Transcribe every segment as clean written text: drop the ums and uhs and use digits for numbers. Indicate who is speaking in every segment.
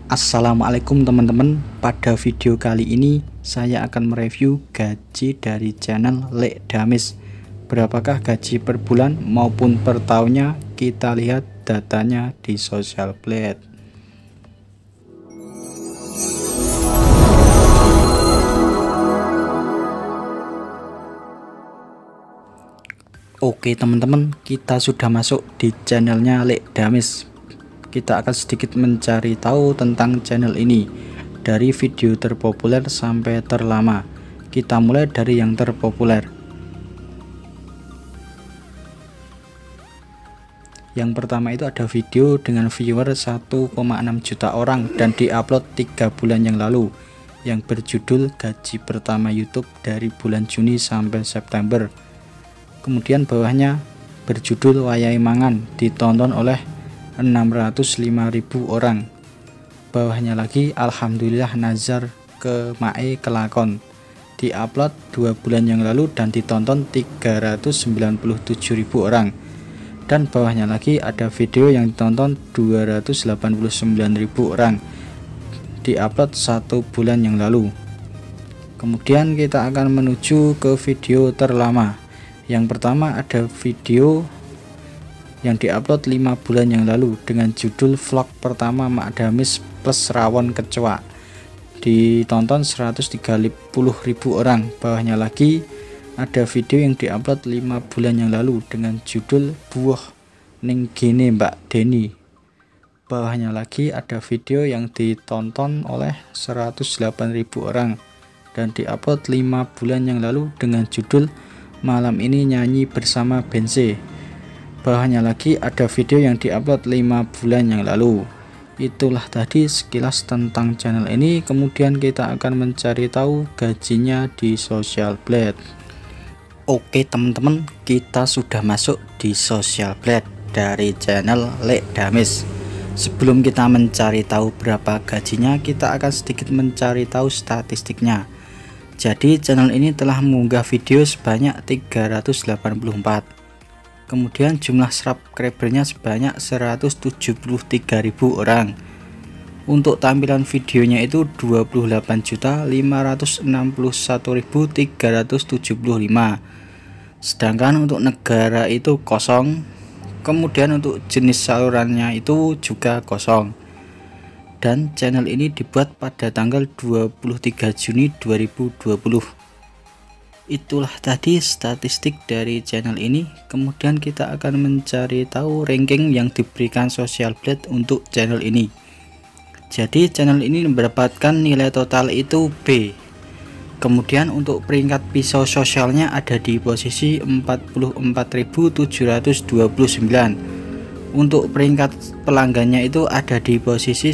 Speaker 1: Assalamualaikum teman-teman. Pada video kali ini saya akan mereview gaji dari channel Lek Damis. Berapakah gaji per bulan maupun per tahunnya? Kita lihat datanya di Social Blade. Oke teman-teman, kita sudah masuk di channelnya Lek Damis. Kita akan sedikit mencari tahu tentang channel ini, dari video terpopuler sampai terlama. Kita mulai dari yang terpopuler. Yang pertama itu ada video dengan viewer 1,6 juta orang dan diupload 3 bulan yang lalu, yang berjudul gaji pertama YouTube dari bulan Juni sampai September. Kemudian bawahnya berjudul Wayai Mangan, ditonton oleh 605.000 orang. Bawahnya lagi Alhamdulillah Nazar ke Mae Kelakon, diupload 2 bulan yang lalu dan ditonton 397.000 orang. Dan bawahnya lagi ada video yang ditonton 289.000 orang, diupload 1 bulan yang lalu. Kemudian kita akan menuju ke video terlama. Yang pertama ada video yang diupload 5 bulan yang lalu dengan judul vlog pertama Mak Damis plus rawon kecoa, ditonton 130.000 orang. Bawahnya lagi ada video yang diupload 5 bulan yang lalu dengan judul buah ning gene Mbak Deni. Bawahnya lagi ada video yang ditonton oleh 108.000 orang dan diupload 5 bulan yang lalu dengan judul malam ini nyanyi bersama Bense. Bawahnya lagi ada video yang diupload 5 bulan yang lalu. Itulah tadi sekilas tentang channel ini. Kemudian kita akan mencari tahu gajinya di Social Blade. Oke teman-teman, kita sudah masuk di Social Blade dari channel Lek Damis. Sebelum kita mencari tahu berapa gajinya, kita akan sedikit mencari tahu statistiknya. Jadi channel ini telah mengunggah video sebanyak 384. Kemudian jumlah subscribernya sebanyak 173.000 orang. Untuk tampilan videonya itu 28.561.375. Sedangkan untuk negara itu kosong. Kemudian untuk jenis salurannya itu juga kosong. Dan channel ini dibuat pada tanggal 23 Juni 2020. Itulah tadi statistik dari channel ini. Kemudian kita akan mencari tahu ranking yang diberikan Social Blade untuk channel ini. Jadi channel ini mendapatkan nilai total itu B. Kemudian untuk peringkat pisau sosialnya ada di posisi 44.729. Untuk peringkat pelanggannya itu ada di posisi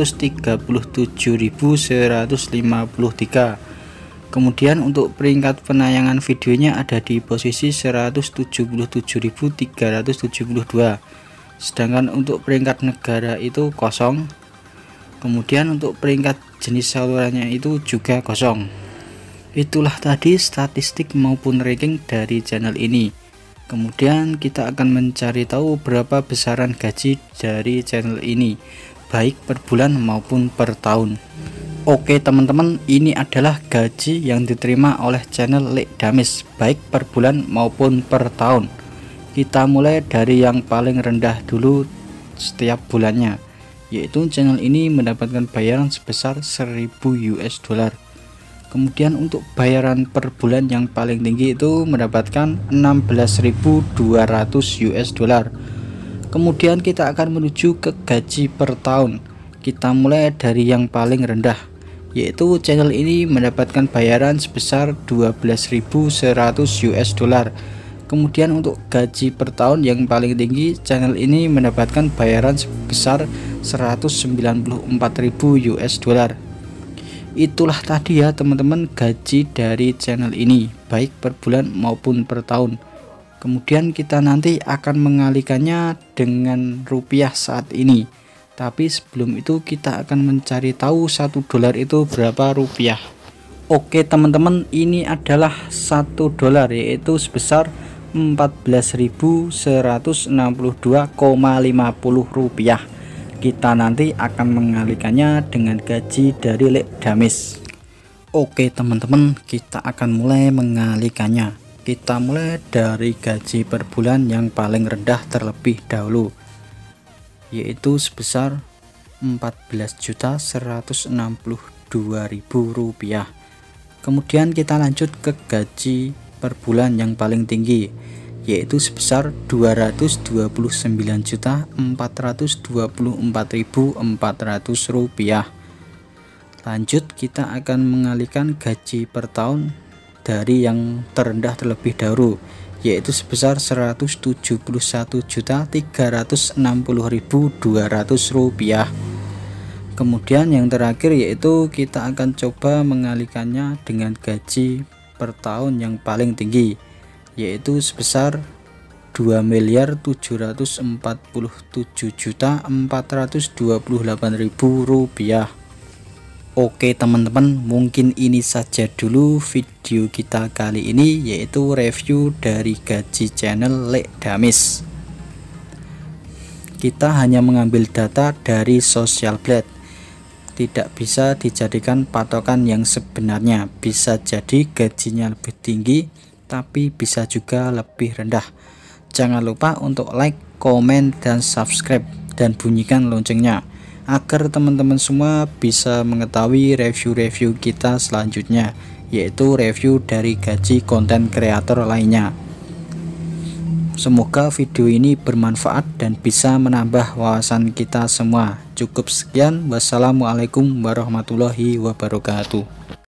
Speaker 1: 137.153. Kemudian untuk peringkat penayangan videonya ada di posisi 177.372. Sedangkan untuk peringkat negara itu kosong. Kemudian untuk peringkat jenis salurannya itu juga kosong. Itulah tadi statistik maupun ranking dari channel ini. Kemudian kita akan mencari tahu berapa besaran gaji dari channel ini, baik per bulan maupun per tahun. Oke teman-teman, ini adalah gaji yang diterima oleh channel Lek Damis, baik per bulan maupun per tahun. Kita mulai dari yang paling rendah dulu setiap bulannya, yaitu channel ini mendapatkan bayaran sebesar 1.000 US dollar. Kemudian untuk bayaran per bulan yang paling tinggi itu mendapatkan 16.200 US dollar. Kemudian kita akan menuju ke gaji per tahun. Kita mulai dari yang paling rendah, yaitu channel ini mendapatkan bayaran sebesar 12.100 US dollar. Kemudian untuk gaji per tahun yang paling tinggi, channel ini mendapatkan bayaran sebesar 194.000 US dollar. Itulah tadi ya teman-teman gaji dari channel ini, baik per bulan maupun per tahun. Kemudian kita nanti akan mengalihkannya dengan rupiah saat ini. Tapi sebelum itu kita akan mencari tahu 1 dolar itu berapa rupiah. Oke teman-teman, ini adalah 1 dolar, yaitu sebesar 14.162,50 rupiah. kita nanti akan mengalihkannya dengan gaji dari Lekdamis. Oke teman-teman, kita akan mulai mengalihkannya. Kita mulai dari gaji per bulan yang paling rendah terlebih dahulu, yaitu sebesar Rp14.162.000. Kemudian kita lanjut ke gaji per bulan yang paling tinggi, yaitu sebesar Rp229.424.400. Lanjut kita akan mengalihkan gaji per tahun dari yang terendah terlebih dahulu, yaitu sebesar Rp171.360.200. Kemudian yang terakhir yaitu kita akan coba mengalihkannya dengan gaji per tahun yang paling tinggi, yaitu sebesar Rp2.747.428.000. Oke teman-teman, mungkin ini saja dulu video kita kali ini, yaitu review dari gaji channel Lekdamis. Kita hanya mengambil data dari Social Blade, tidak bisa dijadikan patokan yang sebenarnya. Bisa jadi gajinya lebih tinggi, tapi bisa juga lebih rendah. Jangan lupa untuk like, komen, dan subscribe, dan bunyikan loncengnya, agar teman-teman semua bisa mengetahui review-review kita selanjutnya, yaitu review dari gaji konten kreator lainnya. Semoga video ini bermanfaat dan bisa menambah wawasan kita semua. Cukup sekian, wassalamualaikum warahmatullahi wabarakatuh.